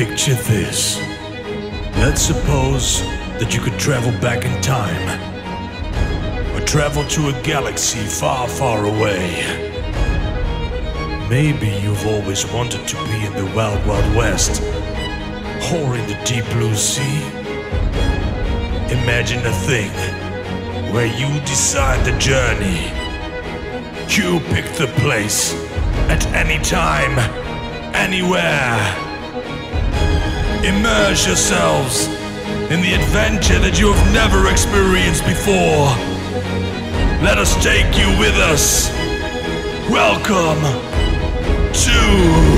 Picture this. Let's suppose that you could travel back in time, or travel to a galaxy far, far away. Maybe you've always wanted to be in the Wild Wild West, or in the deep blue sea. Imagine a thing where you decide the journey. You pick the place, at any time, anywhere. Immerse yourselves in the adventure that you have never experienced before. Let us take you with us. Welcome to